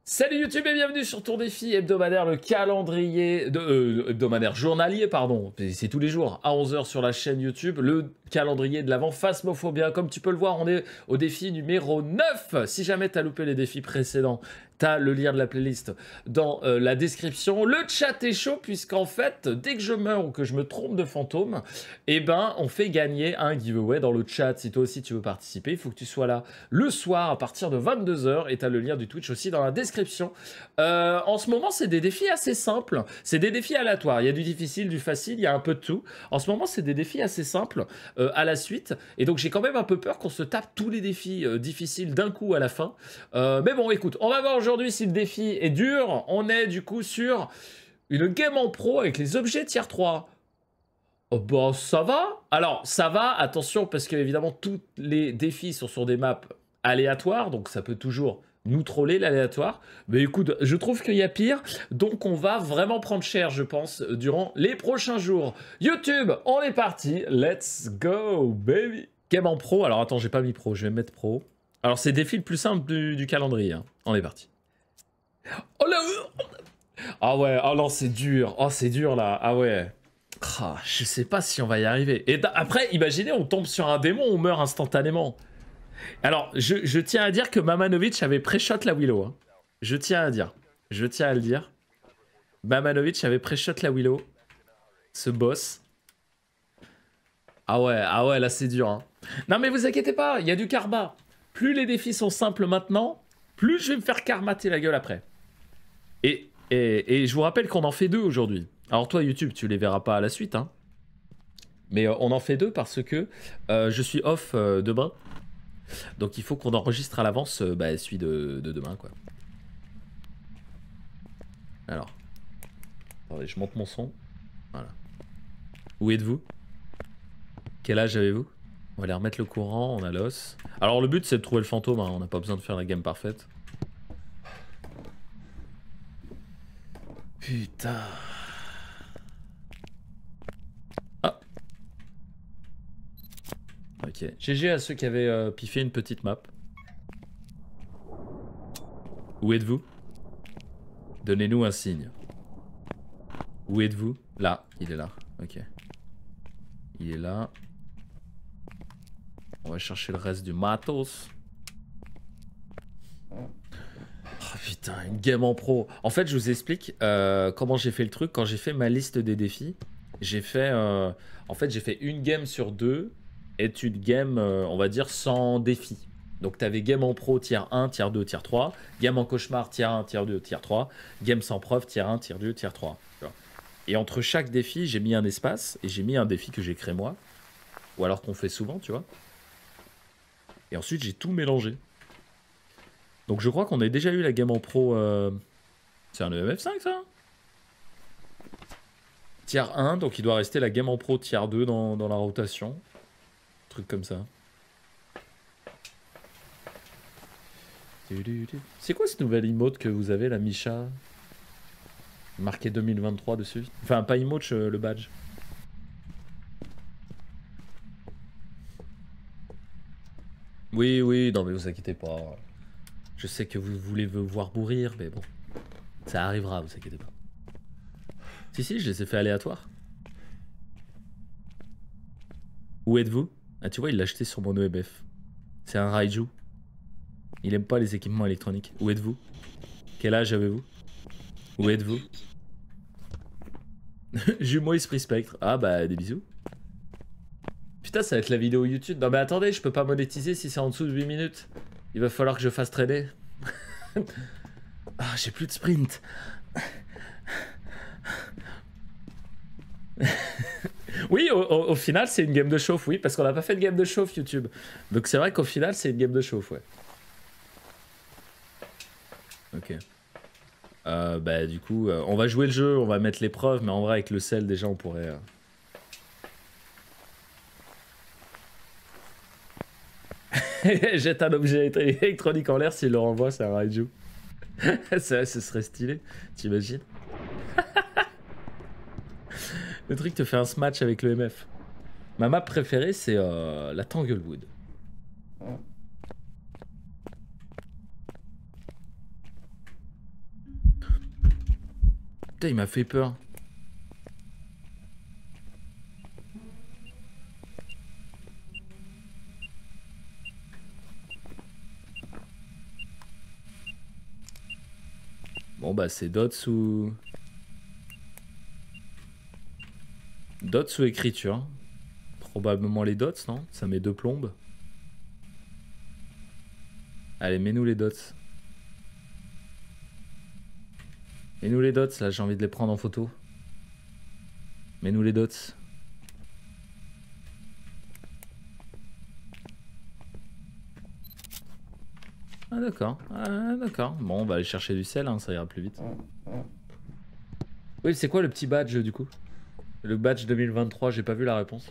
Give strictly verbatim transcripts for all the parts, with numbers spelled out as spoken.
Salut YouTube et bienvenue sur ton défi hebdomadaire, le calendrier de, euh, hebdomadaire journalier, pardon, c'est tous les jours à onze heures sur la chaîne YouTube, le calendrier de l'avant Phasmophobia. Comme tu peux le voir, on est au défi numéro neuf. Si jamais tu as loupé les défis précédents, tu as le lien de la playlist dans euh, la description. Le chat est chaud puisqu'en fait, dès que je meurs ou que je me trompe de fantôme, eh ben, on fait gagner un giveaway dans le chat. Si toi aussi tu veux participer, il faut que tu sois là le soir à partir de vingt-deux heures et tu as le lien du Twitch aussi dans la description. Euh, en ce moment, c'est des défis assez simples. C'est des défis aléatoires. Il y a du difficile, du facile, il y a un peu de tout. En ce moment, c'est des défis assez simples euh, à la suite. Et donc, j'ai quand même un peu peur qu'on se tape tous les défis euh, difficiles d'un coup à la fin. Euh, mais bon, écoute, on va voir aujourd'hui si le défi est dur. On est du coup sur une game en pro avec les objets tier trois. Oh bah ça va. Alors ça va, attention parce que évidemment tous les défis sont sur des maps aléatoires, donc ça peut toujours nous troller l'aléatoire. Mais écoute, je trouve qu'il y a pire, donc on va vraiment prendre cher, je pense, durant les prochains jours. YouTube, on est parti, let's go baby. Game en pro, alors attends, j'ai pas mis pro, je vais mettre pro. Alors c'est le défi le plus simple du, du calendrier, hein. On est parti. Oh là. Ah ouais, oh non c'est dur, oh c'est dur là, ah ouais. Ah, je sais pas si on va y arriver. Et après, imaginez, on tombe sur un démon, on meurt instantanément. Alors, je, je tiens à dire que Mamanovic avait pré-shot la Willow. Hein. Je tiens à dire. Je tiens à le dire. Mamanovic avait pré-shot la Willow. Ce boss. Ah ouais, ah ouais, là c'est dur. Hein. Non mais vous inquiétez pas, il y a du karma. Plus les défis sont simples maintenant, plus je vais me faire karmater la gueule après. Et, et, et je vous rappelle qu'on en fait deux aujourd'hui. Alors toi YouTube, tu les verras pas à la suite, hein. Mais euh, on en fait deux parce que euh, je suis off euh, demain. Donc il faut qu'on enregistre à l'avance euh, bah, celui de, de demain, quoi. Alors. Attendez, je monte mon son. Voilà. Où êtes-vous? Quel âge avez-vous? On va aller remettre le courant, on a l'os. Alors le but c'est de trouver le fantôme, hein. On n'a pas besoin de faire la game parfaite. Putain. Ok, G G à ceux qui avaient euh, piffé une petite map. Où êtes-vous? Donnez-nous un signe. Où êtes-vous? Là, il est là. Ok. Il est là. On va chercher le reste du matos. Oh putain, une game en pro. En fait, je vous explique euh, comment j'ai fait le truc. Quand j'ai fait ma liste des défis, j'ai fait... Euh, en fait, j'ai fait une game sur deux. Est une game, euh, on va dire, sans défi. Donc, tu avais game en pro, tier un, tier deux, tier trois. Game en cauchemar, tier un, tier deux, tier trois. Game sans preuve, tier un, tier deux, tier trois. Et entre chaque défi, j'ai mis un espace. Et j'ai mis un défi que j'ai créé moi. Ou alors qu'on fait souvent, tu vois. Et ensuite, j'ai tout mélangé. Donc, je crois qu'on a déjà eu la game en pro. Euh... C'est un E M F cinq, ça? Tier un, donc il doit rester la game en pro tier deux dans, dans la rotation. Truc comme ça. C'est quoi ce nouvel emote que vous avez, la Misha? Marqué deux mille vingt-trois dessus. Enfin, pas emote, le badge. Oui, oui, non mais vous inquiétez pas. Je sais que vous voulez me voir mourir, mais bon. Ça arrivera, vous inquiétez pas. Si, si, je les ai fait aléatoires. Où êtes-vous? Ah, tu vois, il l'a acheté sur mon E M F. C'est un Raiju. Il aime pas les équipements électroniques. Où êtes-vous? Quel âge avez-vous? Où êtes-vous? Jumeau Esprit Spectre. Ah bah, des bisous. Putain, ça va être la vidéo YouTube. Non mais attendez, je peux pas monétiser si c'est en dessous de huit minutes. Il va falloir que je fasse traîner. Ah, j'ai plus de sprint. Oui, au, au, au final, c'est une game de chauffe, oui, parce qu'on n'a pas fait de game de chauffe YouTube. Donc c'est vrai qu'au final, c'est une game de chauffe, ouais. Ok. Euh, bah du coup, euh, on va jouer le jeu, on va mettre l'épreuve, mais en vrai, avec le sel, déjà, on pourrait... Euh... Jette un objet électronique en l'air, s'il le renvoie, c'est un Raiju. Ça, ce serait stylé, t'imagines? Le truc te fait un smash avec le M F. Ma map préférée, c'est euh, la Tanglewood. putain, il m'a fait peur. Bon bah c'est dots ou... Dots ou écriture. Probablement les dots, non? Ça met deux plombes. Allez, mets-nous les dots. Mets-nous les dots, là j'ai envie de les prendre en photo. Mets-nous les dots. Ah d'accord, ah, d'accord. Bon, on va aller chercher du sel, hein, ça ira plus vite. Oui, c'est quoi le petit badge du coup? Le badge deux mille vingt-trois, j'ai pas vu la réponse.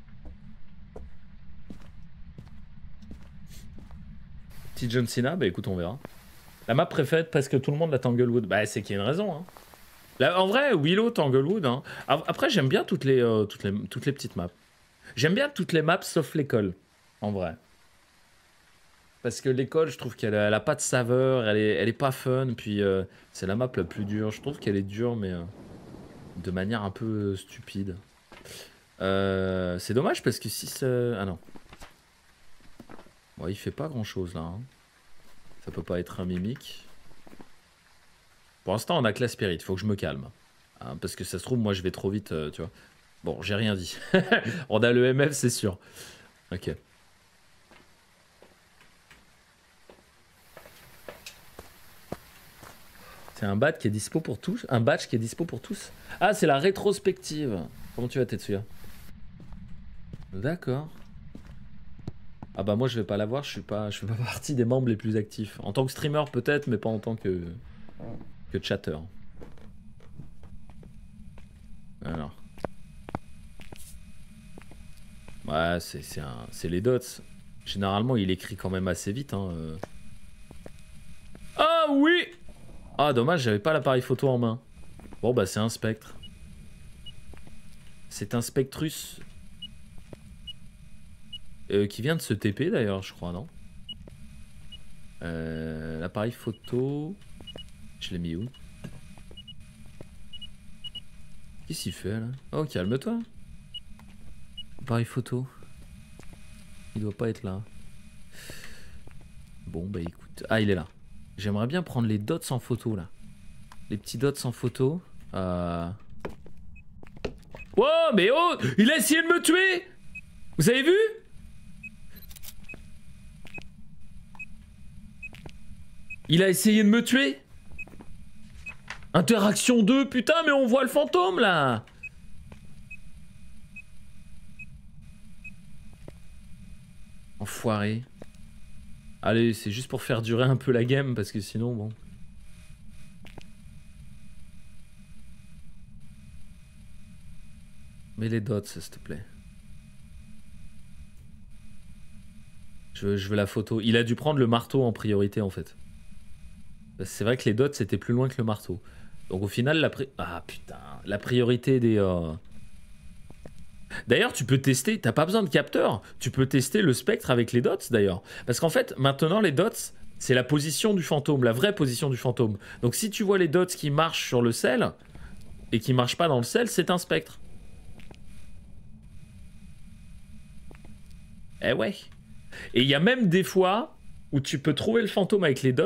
Petit John Cena, bah écoute, on verra. La map préférée parce que tout le monde la Tanglewood. Bah c'est qu'il y a une raison. Hein. Là, en vrai, Willow, Tanglewood. Hein. Après, j'aime bien toutes les, euh, toutes, les, toutes les petites maps. J'aime bien toutes les maps sauf l'école, en vrai. Parce que l'école, je trouve qu'elle a, a pas de saveur, elle est, elle est pas fun, puis euh, c'est la map la plus dure. Je trouve qu'elle est dure, mais euh, de manière un peu euh, stupide. Euh, c'est dommage parce que si c'est... Ah non. Bon, il fait pas grand chose là. Hein. Ça peut pas être un mimique. Pour l'instant, on a que la spirit, faut que je me calme. Hein, parce que ça se trouve, moi je vais trop vite, euh, tu vois. Bon, j'ai rien dit. On a le M F, c'est sûr. Ok. C'est un badge qui est dispo pour tous. Un badge qui est dispo pour tous. Ah, c'est la rétrospective. Comment tu vas, Tetsuya? D'accord. Ah bah moi je vais pas l'avoir, je suis pas, je fais pas partie des membres les plus actifs. En tant que streamer peut-être, mais pas en tant que que chatter. Alors. Ouais, c'est c'est un, c'est les dots. Généralement il écrit quand même assez vite. Hein. Ah oui. Ah dommage, j'avais pas l'appareil photo en main. Bon bah c'est un spectre. C'est un spectrus. Euh, qui vient de se T P d'ailleurs, je crois, non? euh, L'appareil photo... Je l'ai mis où? Qu'est-ce qu'il fait là? Oh, calme-toi. Appareil photo. Il doit pas être là. Bon, bah écoute... Ah, il est là. J'aimerais bien prendre les dots en photo, là. Les petits dots en photo. Euh... Wow, mais oh! Il a essayé de me tuer! Vous avez vu? Il a essayé de me tuer. Interaction deux, putain, mais on voit le fantôme, là. Enfoiré. Allez, c'est juste pour faire durer un peu la game, parce que sinon, bon... Mets les dots, s'il te plaît. Je veux, je veux la photo. Il a dû prendre le marteau en priorité, en fait. C'est vrai que les dots c'était plus loin que le marteau. Donc au final la pri... Ah putain, la priorité des... Euh... D'ailleurs tu peux tester, t'as pas besoin de capteur, tu peux tester le spectre avec les dots d'ailleurs. Parce qu'en fait maintenant les dots c'est la position du fantôme, la vraie position du fantôme. Donc si tu vois les dots qui marchent sur le sel et qui marchent pas dans le sel, c'est un spectre. Eh ouais. Et il y a même des fois où tu peux trouver le fantôme avec les dots.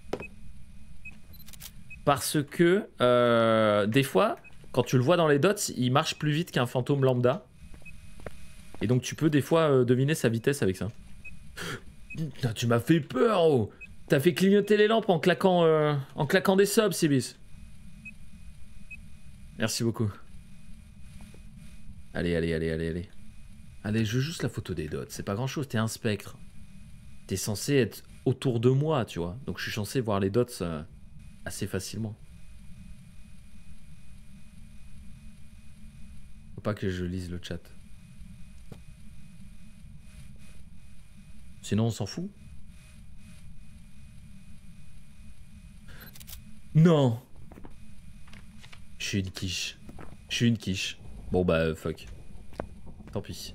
Parce que euh, des fois, quand tu le vois dans les dots, il marche plus vite qu'un fantôme lambda. Et donc tu peux des fois euh, deviner sa vitesse avec ça. Putain, tu m'as fait peur, oh. T'as fait clignoter les lampes en claquant, euh, en claquant des subs, Sibis. Merci beaucoup. Allez, allez, allez, allez, allez. Allez, je veux juste la photo des dots. C'est pas grand chose, t'es un spectre. T'es censé être autour de moi, tu vois. Donc je suis censé voir les dots... Euh, assez facilement. Faut pas que je lise le chat. Sinon on s'en fout. Non. Je suis une quiche. Je suis une quiche. Bon bah fuck. Tant pis.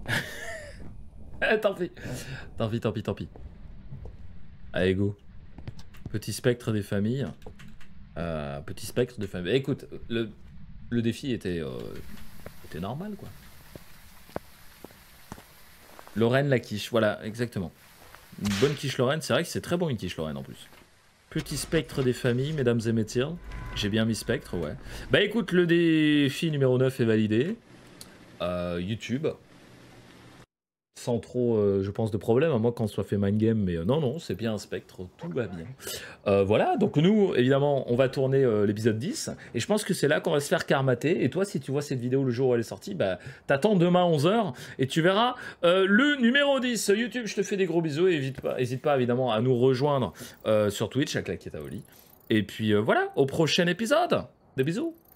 Tant pis. Tant pis, tant pis, tant pis. Allez go. Petit spectre des familles. Euh, petit spectre de famille. Écoute, le, le défi était, euh, était normal, quoi. Lorraine la quiche, voilà, exactement. Une bonne quiche Lorraine, c'est vrai que c'est très bon une quiche Lorraine en plus. Petit spectre des familles, mesdames et messieurs. J'ai bien mis spectre, ouais. Bah écoute, le défi numéro neuf est validé. Euh, YouTube. Sans trop, euh, je pense, de problème, à moins qu'on soit fait mind game, mais euh, non, non, c'est bien un spectre, tout va bien. Euh, voilà, donc nous, évidemment, on va tourner euh, l'épisode dix, et je pense que c'est là qu'on va se faire karmater, et toi, si tu vois cette vidéo le jour où elle est sortie, bah, t'attends demain à onze heures, et tu verras euh, le numéro dix. YouTube, je te fais des gros bisous, et n'hésite pas, hésite pas, évidemment, à nous rejoindre euh, sur Twitch, à Claquette à Oli. Et puis euh, voilà, au prochain épisode. Des bisous.